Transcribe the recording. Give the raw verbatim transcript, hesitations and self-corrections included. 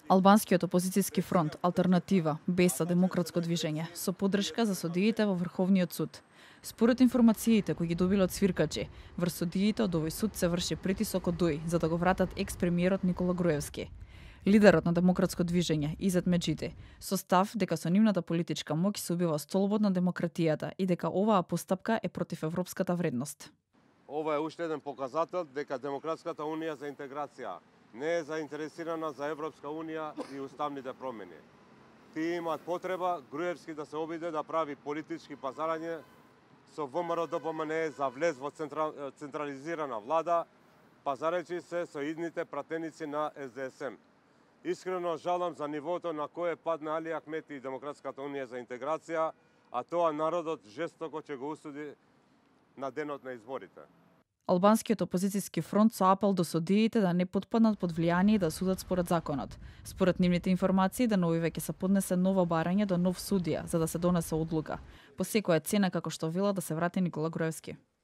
Албанскиот опозицијски фронт, Алтернатива, Беса, Демократско движење, со поддршка за судиите во Врховниот суд. Според информациите кои ги добиле од свиркачи, врз судиите од овој суд се врши притисок од ДОИ за да го вратат екс-премиерот Никола Груевски. Лидерот на Демократско движење, Изет Меджиди, со став дека со нивната политичка моќ се убива столбот на демократијата и дека оваа постапка е против европската вредност. Ова е уште еден показател дека Демократската унија за интеграција не е заинтересирана за Европска унија и уставните промени. Тие имаат потреба Груевски да се обиде да прави политички пазарање со ВМРО Д П М Н Е за влез во централизирана влада, пазарејќи се со идните пратеници на С Д С М. Искрено жалам за нивото на кое падна Али Ахмети и Демократската унија за интеграција, а тоа народот жестоко ќе го осуди на денот на изборите. Албанскиот опозицијски фронт со апел до судиите да не потпаднат под влијание и да судат според законот. Според нивните информации, деновиве ќе се поднесе ново барање до нов судија за да се донесе одлука, по секоја цена како што вела да се врати Никола Груевски.